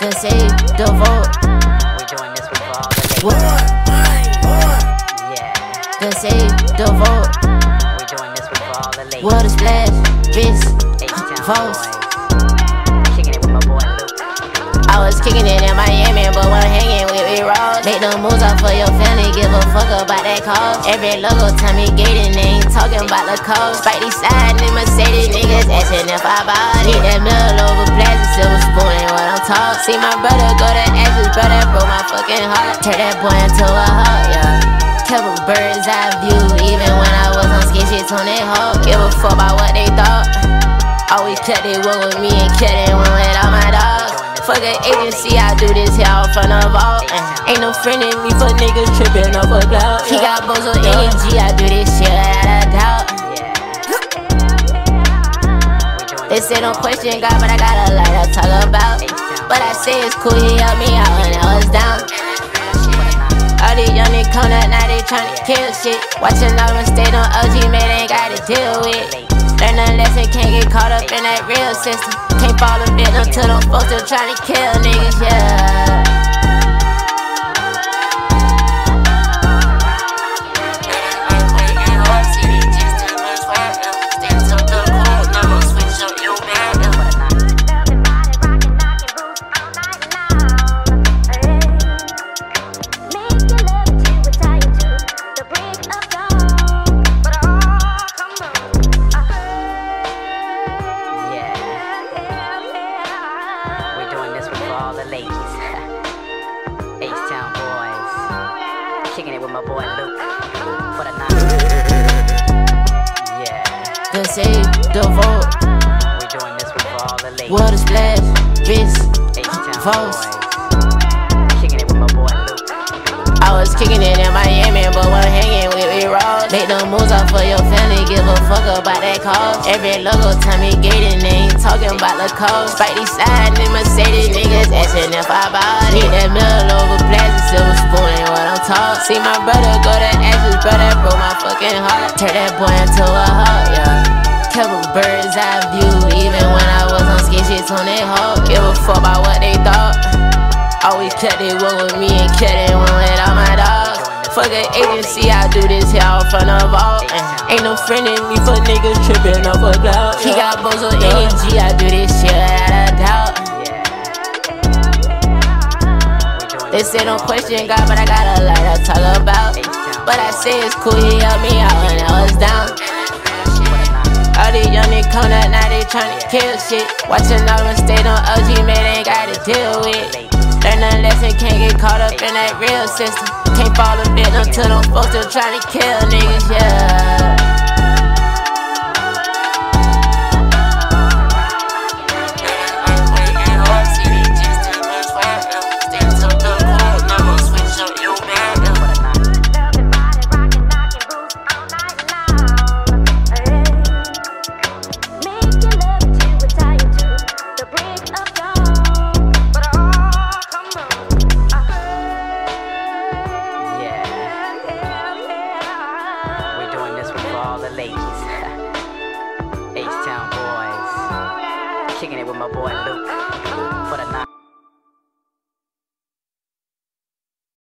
This ain't the vote. We doing this with all the ladies. Yeah. This ain't the vote. We doing this with all the ladies. What a splash, bitch. H-Town Votes. boys. Kicking it with my boy Luke. I was kicking it in Miami, but I'm hanging with WWiii. Make no moves out for your family, give a fuck about that cause. Every logo tell me gating, they ain't talking about the cause. Spidey side in Mercedes, niggas asking if I bought it. That middle over plastic, silver spoon ain't what I'm taught. See my brother go to ashes, bro, that broke my fucking heart. Turn that boy into a hawk, yeah. Kept a bird's eye view, even when I was on skate shit on that hawk. Give a fuck about what they thought. Always cut they one with me and cut they one with all my dogs. Fuck an agency, I do this here out front of all. Ain't no friend in me for niggas tripping off a cloud. He got bozo energy, I do this shit without a doubt. They say don't question God, but I got a lot to talk about. But I say it's cool, he helped me out when I was down. All these young niggas come up, now they tryna kill shit. Watching all them stay on OG, man, they ain't got to deal with. Learn a lesson, can't get caught up in that real system. Can't fall a victim to them folks that tryna kill niggas, yeah. All the ladies. H-Town boys. Kicking it with my boy Luke. For the night. Yeah. This ain't the vote. We doing this with all the ladies. What a splash, bitch. H-Town Votes. boys. Kicking it with my boy Luke. I was kicking it in Miami, but I'm hanging with WWiii. Make no moves out for your family, give a fuck about that cause. Every logo tell me gating, they ain't talking about the cause. Spidey side in Mercedes, niggas asking if I bought it. That middle over plastic, silver spoon ain't what I'm taught. See my brother go to ashes, bro, that broke my fucking heart. Turn that boy into a hawk, yeah. Kept a bird's eye view, even when I was on skate shit on that hawk. Give a fuck about what they thought. Always cut they one with me and cut they one with all my dogs. Fuck an agency, I do this here out front of all. Ain't no friend in me for niggas tripping off a cloud. He got bozo energy, I do this shit without a doubt. They say don't question God, but I got a lot to talk about. But I say it's cool, he helped me out when I was down. All these young niggas come up, now they tryna kill shit. Watching all them stay on OG, man, they ain't got to deal with. Learn a lesson, can't get caught up in that real system. Can't fall a victim to them folks that tryna kill niggas, yeah. All the ladies. H-Town boys. Kicking it with my boy Luke.